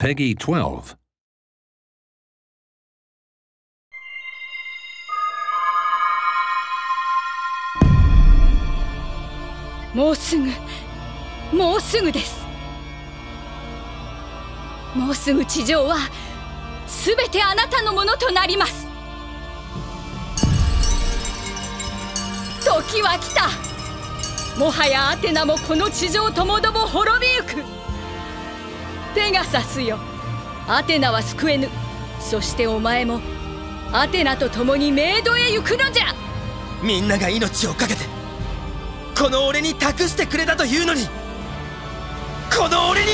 Peggy 12. もうすぐです。もうすぐ地上はすべてあなたのものとなります。時は来た。もはやアテナもこの地上ともども滅びゆく。ペガサスよ、アテナは救えぬ。そしてお前もアテナと共に冥土へ行くのじゃ。 みんなが命を懸けてこの俺に託してくれたというのに、この俺に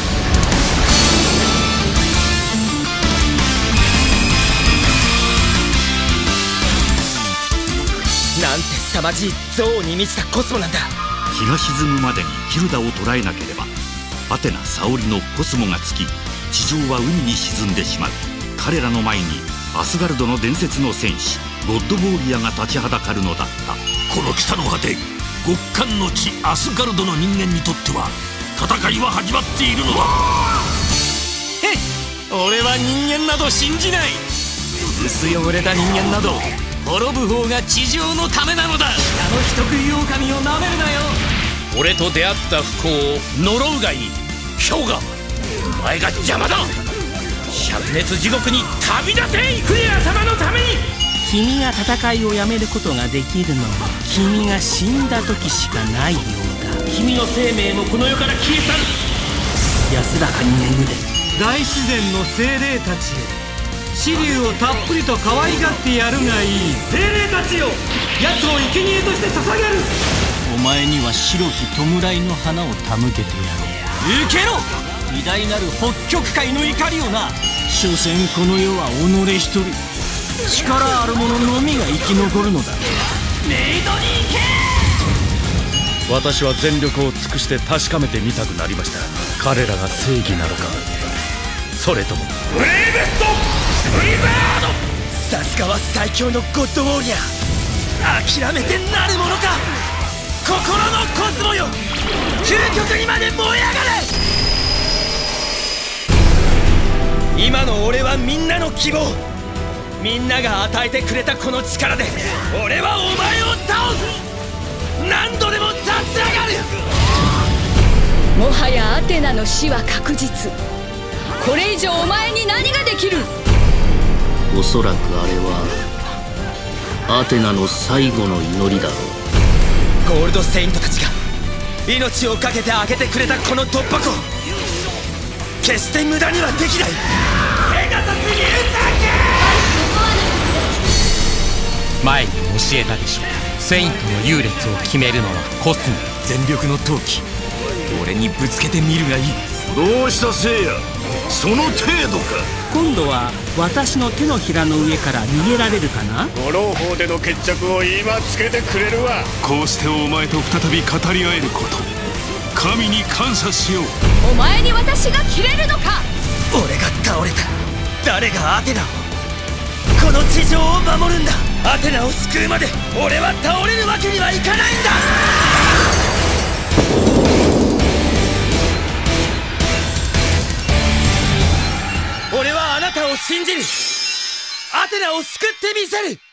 なんて凄まじい憎悪に満ちたコスモなんだ。 日が沈むまでにヒルダを捕らえなければアテナ沙織のコスモが尽き、地上は海に沈んでしまう。彼らの前にアスガルドの伝説の戦士ゴッドボーリアが立ちはだかるのだった。 この北の果て、極寒の地アスガルドの人間にとっては戦いは始まっているのだ。 へっ、俺は人間など信じない。薄汚れた人間など滅ぶ方が地上のためなのだ。あの人食い狼をなめるなよ。 俺と出会った不幸を呪うがいい。氷河、お前が邪魔だ。灼熱地獄に旅立て、クレア様のために。 君が戦いをやめることができるのは君が死んだ時しかないようだ。 君の生命もこの世から消え去る。 安らかに眠れ。 大自然の精霊たちよ、紫龍をたっぷりと可愛がってやるがいい。精霊たちよ、奴を生贄として捧げる。 お前には白き弔いの花を手向けてやろう。 受けろ、偉大なる北極海の怒りをな。 所詮この世は己一人、力ある者のみが生き残るのだ。 メイドに行け。 私は全力を尽くして確かめてみたくなりました。彼らが正義なのか、それともブレイブストブリザード。 さすがは最強のゴッドウォーリアー。諦めてなるものか。心のコスモよ、究極にまで燃え上がれ。今の俺はみんなの希望、みんなが与えてくれたこの力で俺はお前を倒す。何度でも立ち上がる。 もはやアテナの死は確実。これ以上お前に何ができる。 おそらくあれはアテナの最後の祈りだろう。 ゴールドセイントたちが命を懸けて開けてくれたこの突破口、決して無駄にはできない。ペガサス流産前に教えたでしょう。セイントの優劣を決めるのはコスモ。 全力の闘気、俺にぶつけてみるがいい。 どうした聖夜、その程度か。 今度は私の手のひらの上から逃げられるかな。 五郎法での決着を今つけてくれるわ。こうしてお前と再び語り合えること、神に感謝しよう。 お前に私が切れるのか。 俺が倒れた。誰がアテナを、この地上を守るんだ。アテナを救うまで俺は倒れるわけにはいかないんだ。俺はあなたを信じる。アテナを救ってみせる。